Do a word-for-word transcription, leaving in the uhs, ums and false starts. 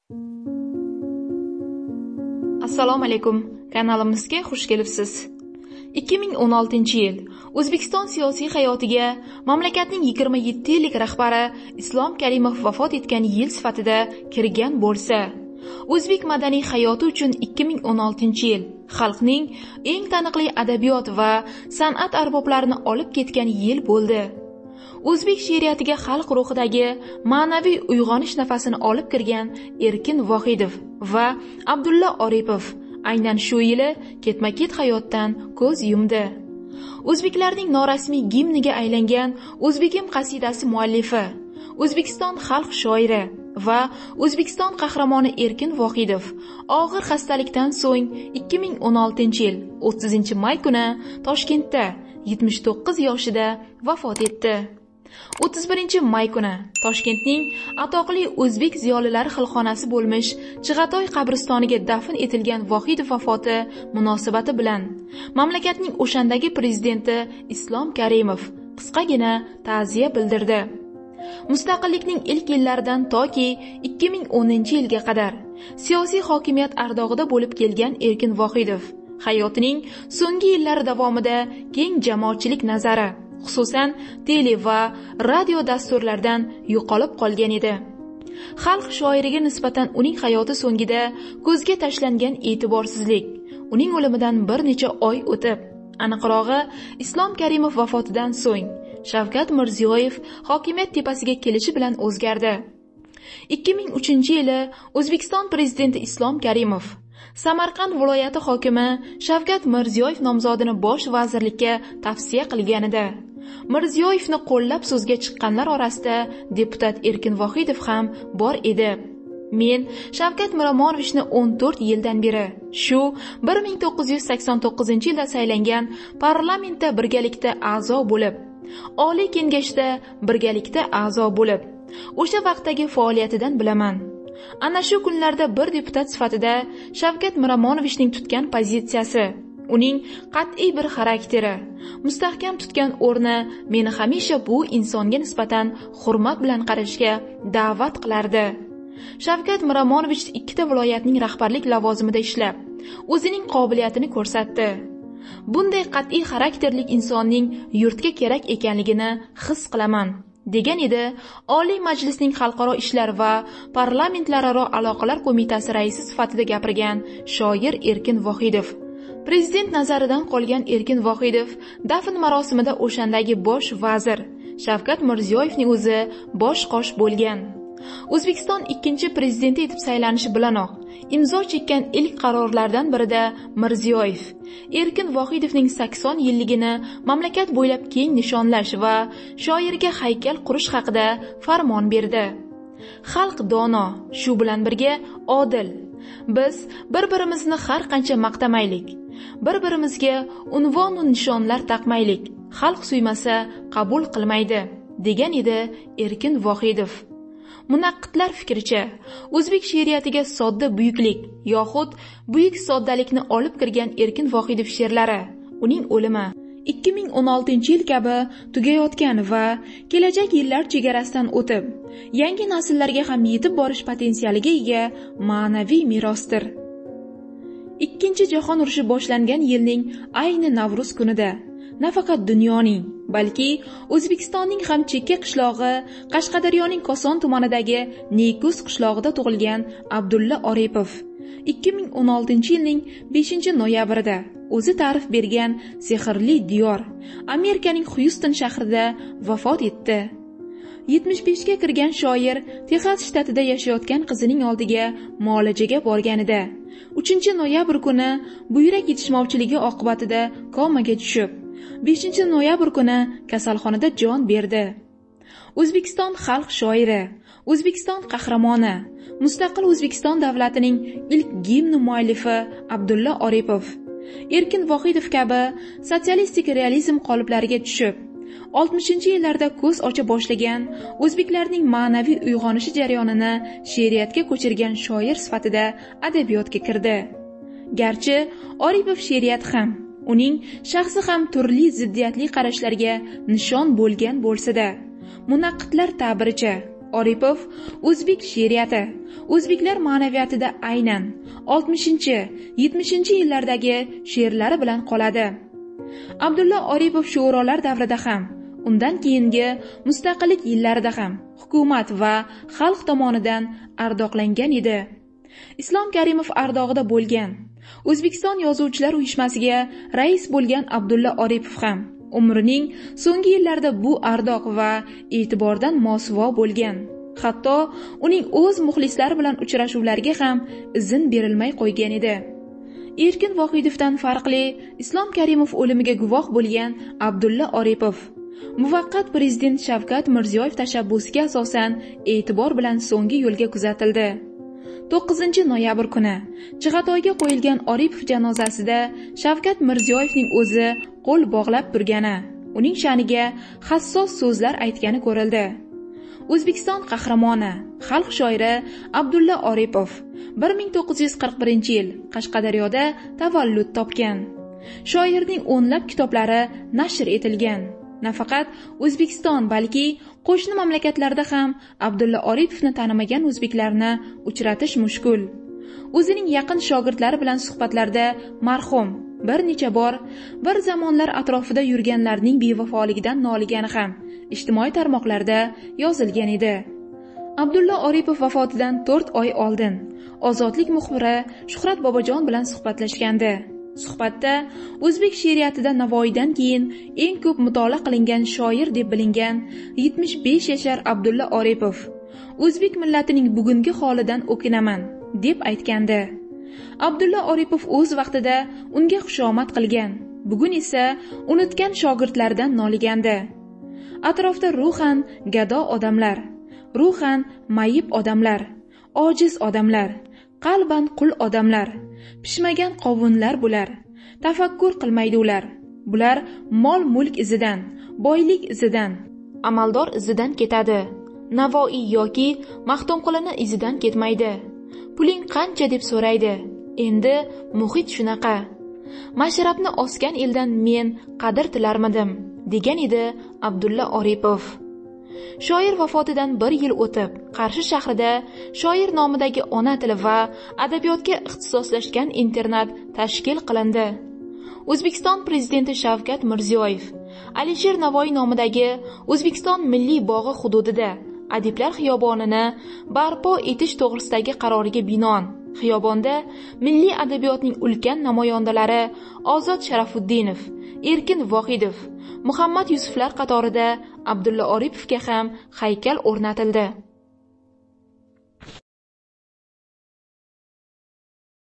Assalomu alaykum, kanalimizga xush kelibsiz. ikki ming o'n oltinchi yil O'zbekiston siyosiy hayotiga mamlakatning yigirma yetti yillik rahbari Islom Karimov vafot etgan yil sifatida kirgan bo'lsa, o'zbek madaniy hayoti uchun ikki ming o'n oltinchi yil xalqning eng taniqli adabiyot va san'at arboblarini olib ketgan yil bo'ldi. O'zbek she'riyatiga xalq ruhidagi ma'naviy uyg'onish nafasini olib kirgan Erkin Vohidov va Abdulla Oripov aynan shu yili ketma-ket hayotdan ko'z yumdi. O'zbeklarning norasmiy gimniga aylangan O'zbegim qasidasi muallifi, O'zbekiston xalq shoiri va O'zbekiston qahramoni Erkin Vohidov og'ir xastalikdan so'ng ikki ming o'n oltinchi yil o'ttizinchi may kuni Toshkentda yetmish to'qqiz yoshida vafot etdi. o'ttiz birinchi may kuni Toshkentning atoqli o'zbek ziyolilari xilxonasi bo'lmish Chig'atoy qabristoniga dafn etilgan Vohidov vafoti munosabati bilan mamlakatning o'shandagi prezidenti Islom Karimov qisqagina ta'ziya bildirdi. Mustaqillikning ilk yillaridan toki ikki ming o'ninchi yilga qadar siyosiy hokimiyat ardog'ida bo'lib kelgan Erkin Vohidov hayotining so'nggi yillari davomida keng jamoatchilik nazari, xususan tele va radio dasturlardan yo'qolib qolgan edi. Xalq shoiriga nisbatan uning hayoti so'ngida ko'zga tashlangan e'tiborsizlik uning o'limidan bir necha oy o'tib, aniqrog'i Islom Karimov vafotidan so'ng Shavkat Mirziyoyev hokimiyat tepasiga kelishi bilan o'zgardi. ikki ming uchinchi yili O'zbekiston prezidenti Islom Karimov Samarqand viloyati hokimi Shavkat Mirziyoyev nomzodini bosh vazirlikka tavsiya qilganida, Mirziyoyevni qo'llab so'zga chiqqanlar orasida deputat Erkin Vohidov ham bor edi. Men Shavkat Miromonovichni o'n to'rt yildan beri shu bir ming to'qqiz yuz sakson to'qqizinchi yilda saylangan parlamentda birgalikda a'zo bo'lib, Oliy Kengashda birgalikda a'zo bo'lib, o'sha vaqtdagi faoliyatidan bilaman. Ana shu kunlarda bir deputat sifatida Shavkat Miromonovichning tutgan pozitsiyasi, uning qat'iy bir xarakteri, mustahkam tutgan o'rni meni hamisha bu insonga nisbatan hurmat bilan qarashga da'vat qilardi. Shavkat Miromonovich ikkita viloyatning rahbarlik lavozimida ishlab, o'zining qobiliyatini ko'rsatdi. Bunday qat'iy xarakterli insonning yurtga kerak ekanligini his qilaman, degan edi Oliy Majlisning Xalqaro ishlar va parlamentlararo aloqalar qo'mitasi raisi sifatida gapirgan shoir Erkin Vohidov. Prezident nazaridan qolgan Erkin Vohidov dafn marosimida o'shandagi bosh vazir Shavkat Mirziyoyevning o'zi bosh qosh bo'lgan. O'zbekiston ikkinchi prezidenti etib saylanishi bilanoq imzo chekkan ilk qarorlardan birida Mirziyoyev Erkin Vohidovning sakson yilligini mamlakat bo'ylab keng nishonlash va shoirga haykal qurish haqida farmon berdi. Xalq dono, shu bilan birga odil. Biz bir-birimizni har qancha maqtamaylik, bir-birimizga unvon va nishonlar taqmaylik, xalq suymasa qabul qilmaydi, degan edi Erkin Vohidov. Munaqqidlar fikricha, o'zbek she'riyatiga sodda buyuklik yoxud buyuk soddalikni olib kirgan Erkin Vohidov she'rlari uning o'limi ikki ming o'n oltinchi yil kabi tugayotgan va kelajak yillar chegarasidan o'tib, yangi nasllarga ham yetib borish potensialiga ega ma'naviy merosdir. Ikkinchi jahon urushi boshlangan yilning ayni Navruz kunida nafaqat dunyoning, balki O'zbekistonning ham chekka qishlog'i Qashqadaryoning Koson tumanidagi Nekus qishlog'ida tug'ilgan Abdulla Oripov ikki ming o'n oltinchi yilning beshinchi noyabrida o'zi ta'rif bergan sehrli diyor Amerikaning Xyuston shahrida vafot etdi. yetmish beshga kirgan shoir Texas shtatida yashayotgan qizining oldiga muolajaga borganida uchinchi noyabr kuni buyrak yetishmovchiligi oqibatida komaga tushib, beshinchi noyabr kuni kasalxonada jon berdi. O'zbekiston xalq shoiri, O'zbekiston qahramoni, mustaqil O'zbekiston davlatining ilk gimni muallifi Abdulla Oripov Erkin Vohidov kabi sotsialistik realizm qoliplariga tushib, oltmishinchi yillarda ko'z ocha boshlagan o'zbeklarning ma'naviy uyg'onishi jarayonini she'riyatga ko'chirgan shoir sifatida adabiyotga kirdi. Garchi Oripov she'riyat ham, uning shaxsi ham turli ziddiyatli qarashlarga nishon bo'lgan bo'lsa-da, munaqqidlar ta'biricha Oripov o'zbek she'riyati, o'zbeklar ma'naviyatida aynan oltmishinchi yetmishinchi yillardagi she'rlari bilan qoladi. Abdulla Oripov sho'rolar davrida ham, undan keyingi mustaqillik yillarida ham hukumat va xalq tomonidan ardoqlangan edi. Islom Karimov ardog'ida bo'lgan, O'zbekiston Yozuvchilar uyushmasiga rais bo'lgan Abdulla Oripov ham umrining so'nggi yillarida bu ardoq va e'tibordan mosuvo bo'lgan. Hatto uning o'z muxlislari bilan uchrashuvlariga ham izn berilmay qo'ygan edi. Erkin Vohidovdan farqli Islom Karimov o'limiga guvoh bo'lgan Abdulla Oripov muvaqqat prezident Shavkat Mirziyoyev tashabbusiga asosan e'tibor bilan so'nggi yo'lga kuzatildi. to'qqizinchi noyabr kuni Chig'atoyga qo'yilgan Oripov janozasida Shavkat Mirziyoyevning o'zi qo'l bog'lab turgani, uning sha'niga hassos so'zlar aytgani ko'rildi. O'zbekiston qahramoni, xalq shoiri Abdulla Oripov bir ming to'qqiz yuz qirq birinchi yil Qashqadaryoda tavallud topgan. Shoirning o'nlab kitoblari nashr etilgan. Nafaqat O'zbekiston, balki qo'shni mamlakatlarda ham Abdulla Oripovni tanimagan o'zbeklarni uchratish mushkul. O'zining yaqin shogirdlari bilan suhbatlarda marhum bir necha bor bir zamonlar atrofida yurganlarning bevafoligidan noligani ham ijtimoiy tarmoqlarda yozilgan edi. Abdulla Oripov vafotidan to'rt oy oldin Ozodlik muxbiri Shuhrat Bobojon bilan suhbatlashgandi. Suhbatda o'zbek she'riyatida Navoiydan keyin eng ko'p mutolaa qilingan shoir deb bilingan yetmish besh yashar Abdulla Oripov o'zbek millatining bugungi holidan o'kinaman deb aytgandi. Abdulla Oripov o'z vaqtida unga xushomad qilgan, bugun esa unutgan shogirdlaridan noligandi. Atrofda ruhan gado odamlar, ruhan mayib odamlar, ojiz odamlar, qalban qul odamlar, pishmagan qovunlar bular, tafakkur qilmaydi ular. Bular mol-mulk izidan, boylik izidan, amaldor izidan ketadi. Navoiy yoki Maxtumqulini izidan ketmaydi. Puling qancha deb so'raydi. Endi muhit shunaqa. Mashrabni osgan eldan men qadr tilarmidim, degan edi Abdulla Oripov. Shoir vafotidan bir yil o'tib, Qarshi shahrida shoir nomidagi ona tili va adabiyotga ixtisoslashgan internat tashkil qilindi. O'zbekiston prezidenti Shavkat Mirziyoyev Alisher Navoiy nomidagi O'zbekiston Milliy bog'i hududida Adiblar xiyobonini barpo etish to'g'risidagi qaroriga binoan xiyobonda milliy adabiyotning ulkan namoyandalari Ozod Sharafuddinov, Erkin Vohidov, Muhammad Yusuflar qatorida Abdulla Oripovga ham haykal o'rnatildi.